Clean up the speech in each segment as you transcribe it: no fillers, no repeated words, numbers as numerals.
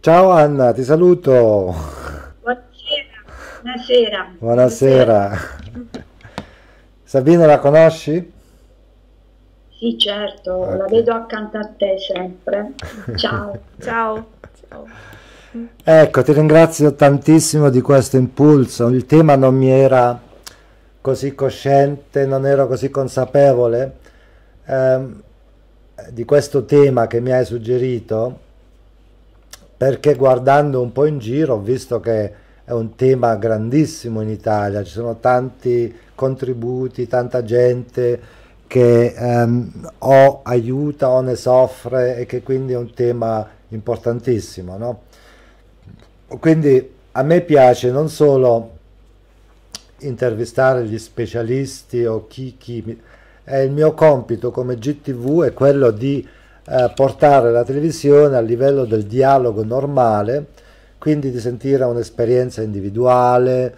Ciao Anna, ti saluto. Buonasera, buonasera, buonasera. Buonasera. Sabina la conosci? Sì, certo, la Ok. vedo accanto a te sempre. Ciao. Ciao, ciao. Ecco, ti ringrazio tantissimo di questo impulso. Il tema non mi era così cosciente, non ero così consapevole ehm, di questo tema che mi hai suggerito, perché guardando un po' in giro ho visto che è un tema grandissimo in Italia, ci sono tanti contributi, tanta gente che o aiuta o ne soffre e che quindi è un tema importantissimo, no? Quindi a me piace non solo intervistare gli specialisti o è il mio compito come GTV è quello di portare la televisione a livello del dialogo normale, quindi di sentire un'esperienza individuale,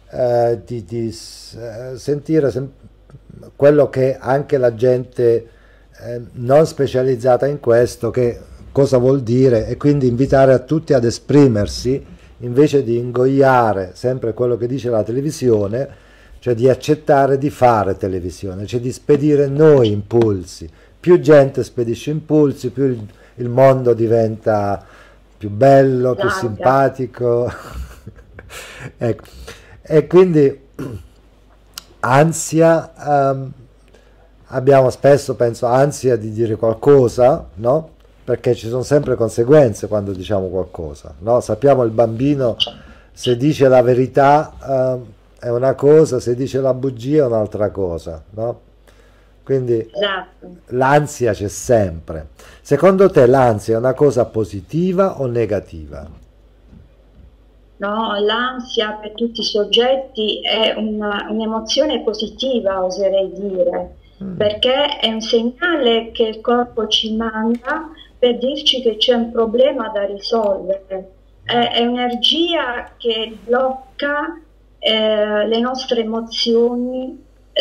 sentire quello che anche la gente non specializzata in questo, che cosa vuol dire, e quindi invitare a tutti ad esprimersi invece di ingoiare sempre quello che dice la televisione, cioè di accettare di fare televisione, cioè di spedire noi impulsi. Più gente spedisce impulsi, più il mondo diventa più bello, più Larga. simpatico. Ecco. E quindi ansia, abbiamo spesso, penso, ansia di dire qualcosa, no? Perché ci sono sempre conseguenze quando diciamo qualcosa, no? Sappiamo il bambino se dice la verità è una cosa, se dice la bugia è un'altra cosa, no? Quindi Esatto. l'ansia c'è sempre. Secondo te l'ansia è una cosa positiva o negativa? No, l'ansia per tutti i soggetti è un'emozione positiva, oserei dire, perché è un segnale che il corpo ci manda per dirci che c'è un problema da risolvere. È energia che blocca le nostre emozioni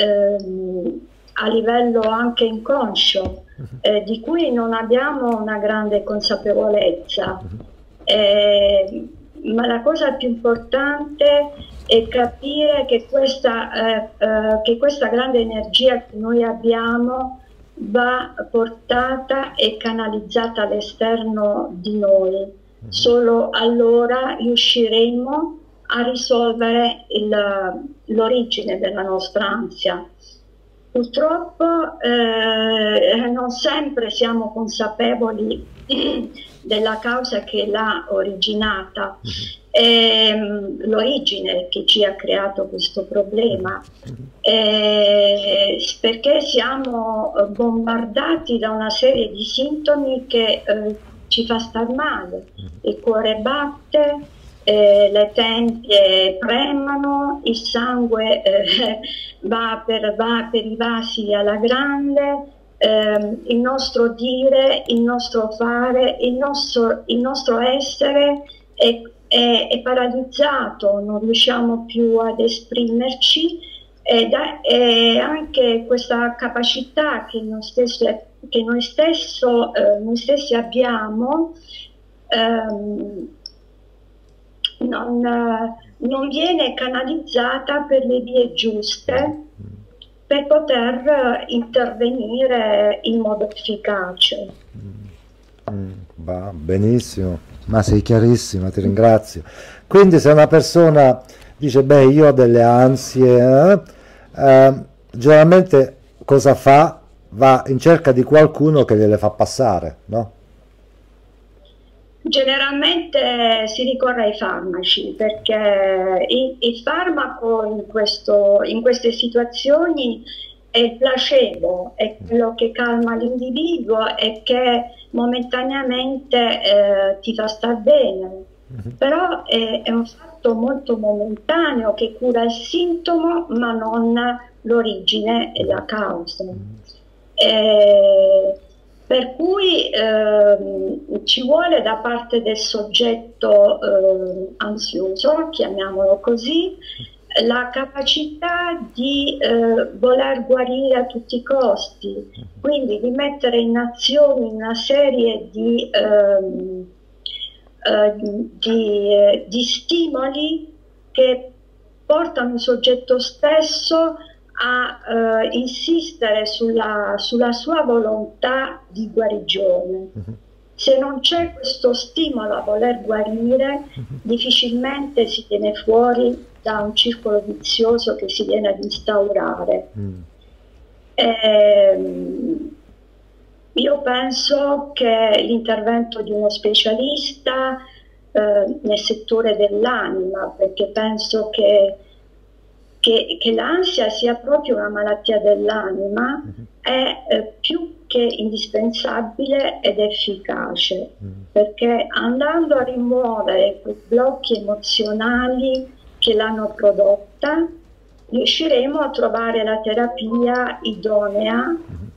a livello anche inconscio, di cui non abbiamo una grande consapevolezza. Eh, ma la cosa più importante è capire che questa grande energia che noi abbiamo va portata e canalizzata all'esterno di noi. Solo allora riusciremo a risolvere l'origine della nostra ansia. Purtroppo non sempre siamo consapevoli della causa che l'ha originata, l'origine che ci ha creato questo problema, perché siamo bombardati da una serie di sintomi che ci fa star male. Il cuore batte, le tempie tremano, il sangue va per i vasi alla grande, il nostro dire, il nostro fare, il nostro essere è paralizzato, non riusciamo più ad esprimerci e anche questa capacità che noi stessi abbiamo non viene canalizzata per le vie giuste per poter intervenire in modo efficace. Va benissimo, ma sei chiarissima, ti ringrazio. Quindi se una persona dice, beh, io ho delle ansie, generalmente cosa fa? Va in cerca di qualcuno che gliele fa passare, no? Generalmente si ricorre ai farmaci perché il farmaco in queste situazioni è il placebo, è quello che calma l'individuo e che momentaneamente ti fa star bene, però è un fatto molto momentaneo che cura il sintomo ma non l'origine e la causa. Eh, per cui ci vuole da parte del soggetto ansioso, chiamiamolo così, la capacità di voler guarire a tutti i costi, quindi di mettere in azione una serie di stimoli che portano il soggetto stesso a insistere sulla sua volontà di guarigione. Se non c'è questo stimolo a voler guarire, difficilmente si viene fuori da un circolo vizioso che si viene ad instaurare. Io penso che l'intervento di uno specialista nel settore dell'anima, perché penso che l'ansia sia proprio una malattia dell'anima, è più che indispensabile ed efficace, perché andando a rimuovere quei blocchi emozionali che l'hanno prodotta, riusciremo a trovare la terapia idonea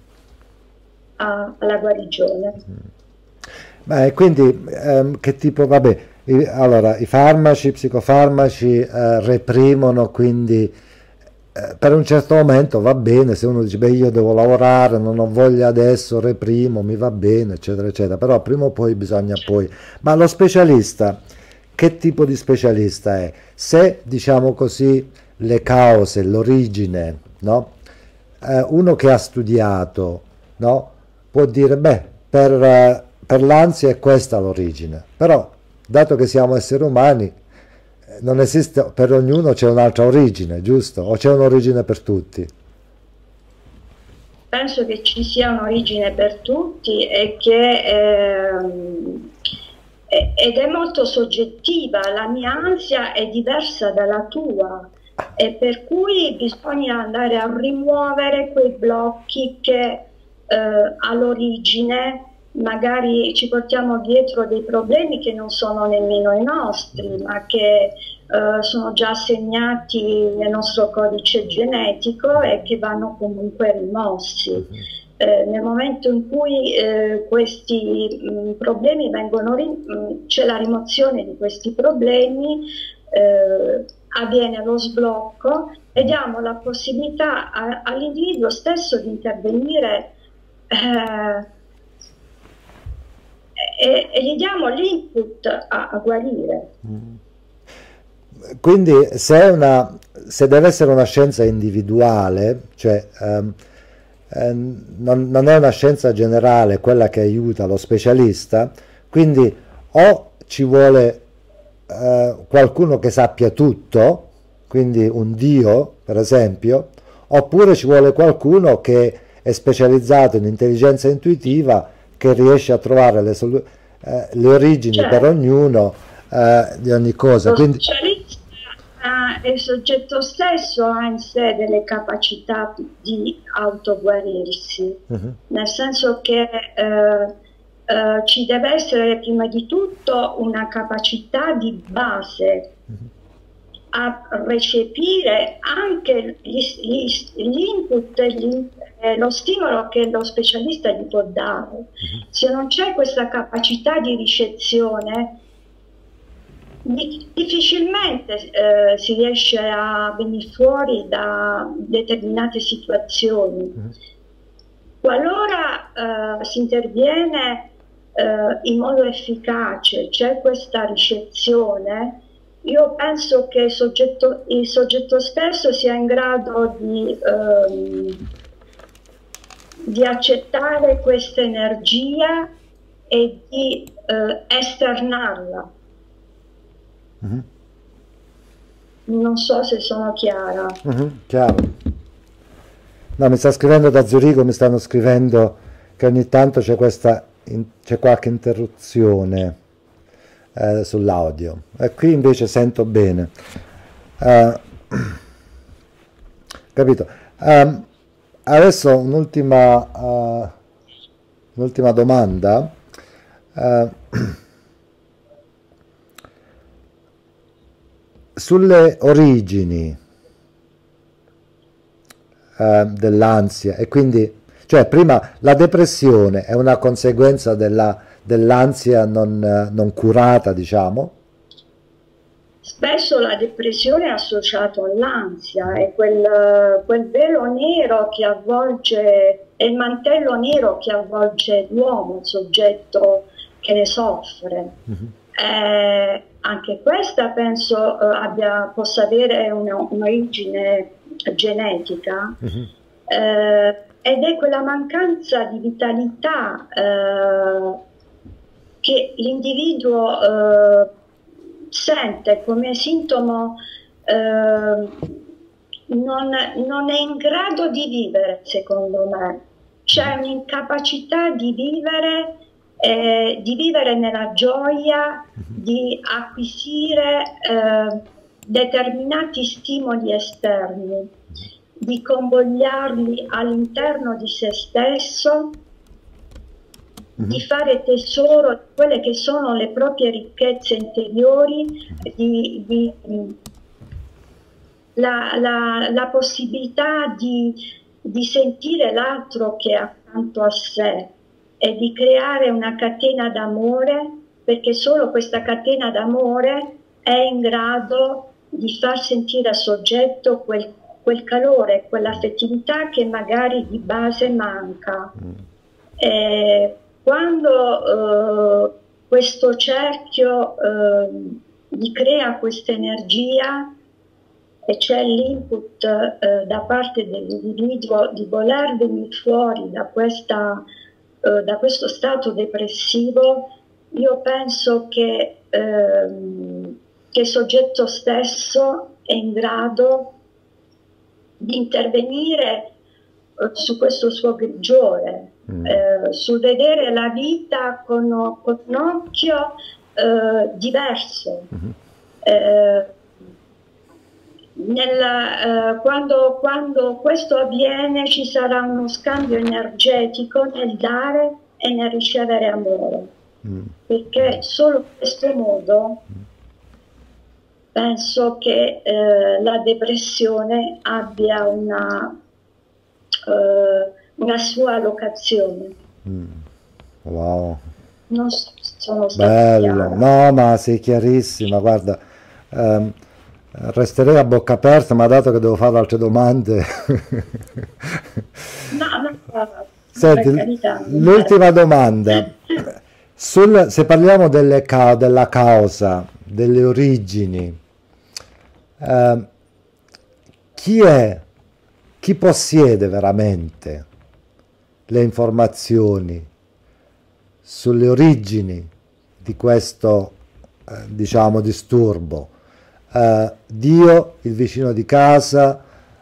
alla guarigione. Beh, quindi che tipo, vabbè, allora i farmaci, i psicofarmaci reprimono, quindi per un certo momento va bene, se uno dice beh io devo lavorare, non ho voglia adesso, reprimo, mi va bene, eccetera, eccetera, però prima o poi bisogna poi... Ma lo specialista, che tipo di specialista è? Se, diciamo così, le cause, l'origine, no? Uno che ha studiato, no? Può dire, beh, per l'ansia è questa l'origine, però dato che siamo esseri umani, non esiste, per ognuno c'è un'altra origine, giusto? O c'è un'origine per tutti? Penso che ci sia un'origine per tutti e ed è molto soggettiva. La mia ansia è diversa dalla tua e per cui bisogna andare a rimuovere quei blocchi che all'origine magari ci portiamo dietro dei problemi che non sono nemmeno i nostri, ma che sono già segnati nel nostro codice genetico e che vanno comunque rimossi. Nel momento in cui questi problemi c'è la rimozione di questi problemi, avviene lo sblocco e diamo la possibilità all'individuo stesso di intervenire e gli diamo l'input a guarire. Quindi se deve essere una scienza individuale, cioè non è una scienza generale quella che aiuta lo specialista, quindi o ci vuole qualcuno che sappia tutto, quindi un dio per esempio, oppure ci vuole qualcuno che è specializzato in intelligenza intuitiva, che riesce a trovare le origini per ognuno di ogni cosa. Lo specialista e il soggetto stesso ha in sé delle capacità di autoguarirsi, nel senso che ci deve essere prima di tutto una capacità di base a recepire anche l'input e lo stimolo che lo specialista gli può dare. Se non c'è questa capacità di ricezione, difficilmente si riesce a venire fuori da determinate situazioni. Qualora si interviene in modo efficace, c'è questa ricezione, io penso che il soggetto stesso sia in grado di accettare questa energia e di esternarla. Non so se sono chiara. Chiaro. No, mi sta scrivendo da Zurigo, mi stanno scrivendo che ogni tanto c'è qualche interruzione sull'audio, e qui invece sento bene. Capito? Adesso un'ultima domanda. Sulle origini dell'ansia, e quindi, cioè, prima la depressione è una conseguenza dell'ansia non curata, diciamo? Spesso la depressione è associata all'ansia, è quel velo nero che avvolge, è il mantello nero che avvolge l'uomo, il soggetto che ne soffre. Anche questa penso possa avere un'origine genetica, ed è quella mancanza di vitalità che l'individuo sente come sintomo, non è in grado di vivere, secondo me. C'è un'incapacità di vivere nella gioia, di acquisire determinati stimoli esterni, di convogliarli all'interno di se stesso, di fare tesoro di quelle che sono le proprie ricchezze interiori, la possibilità di sentire l'altro che è accanto a sé e di creare una catena d'amore, perché solo questa catena d'amore è in grado di far sentire al soggetto quel calore, quell'affettività che magari di base manca. Quando questo cerchio gli crea questa energia e c'è l'input da parte dell'individuo di voler venire fuori da questo stato depressivo, io penso che il soggetto stesso è in grado di intervenire su questo suo grigiore, sul vedere la vita con un occhio diverso. Quando questo avviene ci sarà uno scambio energetico nel dare e nel ricevere amore, perché solo in questo modo penso che la depressione abbia una sua locazione. Wow. Non so se sono Bello, chiara. no, ma sei chiarissima, guarda, resterei a bocca aperta, ma dato che devo fare altre domande. No, per Senti, carità. l'ultima domanda, se parliamo della causa, delle origini, chi possiede veramente le informazioni sulle origini di questo, diciamo, disturbo? Dio, il vicino di casa,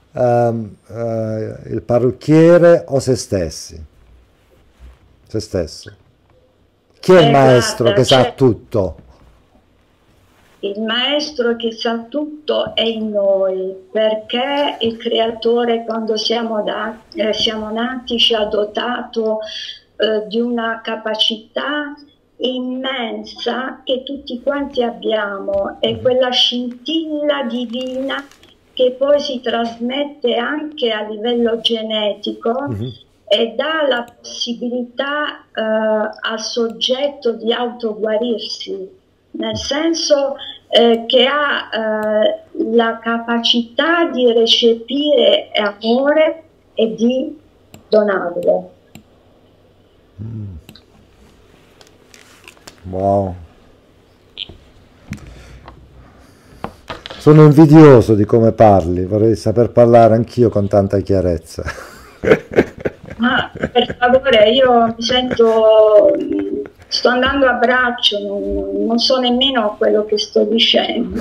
il parrucchiere o se stessi? Se stesso. Chi è il maestro Guarda, che sa tutto? il maestro che sa tutto è in noi, perché il creatore, quando siamo nati, ci ha dotato di una capacità immensa che tutti quanti abbiamo, è quella scintilla divina che poi si trasmette anche a livello genetico e dà la possibilità al soggetto di autoguarirsi, nel senso che ha la capacità di recepire amore e di donarlo. Wow. Sono invidioso di come parli, vorrei saper parlare anch'io con tanta chiarezza. Ma per favore, io mi sento, sto andando a braccio, non so nemmeno quello che sto dicendo.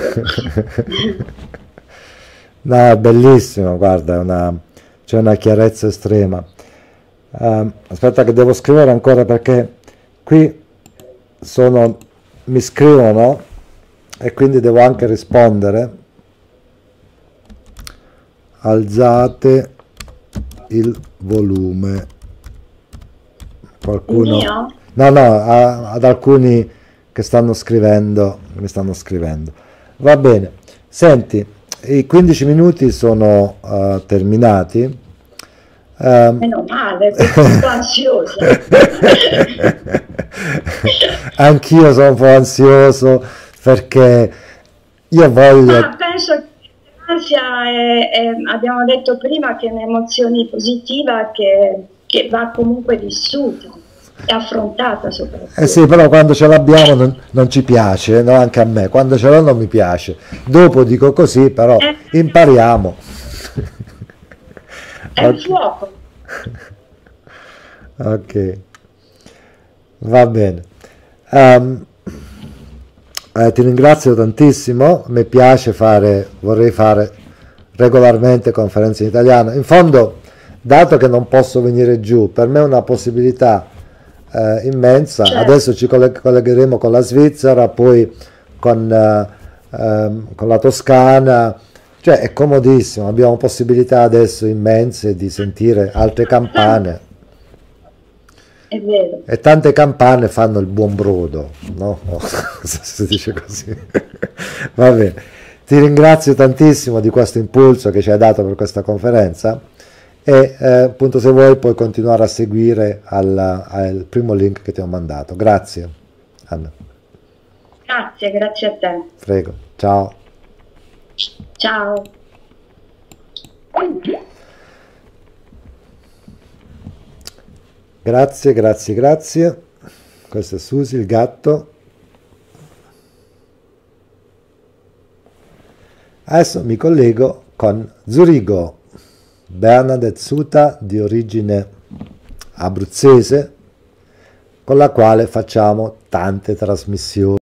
No, è bellissimo, guarda, c'è una chiarezza estrema. Aspetta che devo scrivere ancora perché qui mi scrivono e quindi devo anche rispondere. Alzate il volume. Qualcuno? Mio? No, ad alcuni che stanno scrivendo, mi stanno scrivendo. Va bene. Senti, i 15 minuti sono terminati. Meno male, perché sono ansiosa. Anch'io sono un po' ansioso perché io voglio... Ma penso che l'ansia abbiamo detto prima che è un'emozione positiva che va comunque vissuta. e affrontata soprattutto. Eh sì, però quando ce l'abbiamo non ci piace, no? Anche a me, quando ce l'ho non mi piace. Dopo dico così, però impariamo. È un fuoco. Ok, va bene. Ti ringrazio tantissimo, mi piace vorrei fare regolarmente conferenze in italiano. In fondo, dato che non posso venire giù, per me è una possibilità immensa. Certo. Adesso ci collegheremo con la Svizzera, poi con la Toscana, cioè è comodissimo, abbiamo possibilità adesso immense di sentire altre campane. È vero. E tante campane fanno il buon brodo, no? Si dice così. Va bene. Ti ringrazio tantissimo di questo impulso che ci hai dato per questa conferenza e appunto se vuoi puoi continuare a seguire al primo link che ti ho mandato. Grazie, Anna. Grazie a te. Prego, ciao. Ciao. Grazie, grazie, grazie. Questo è Susi, il gatto. Adesso mi collego con Zurigo, Bernadette Suta di origine abruzzese, con la quale facciamo tante trasmissioni.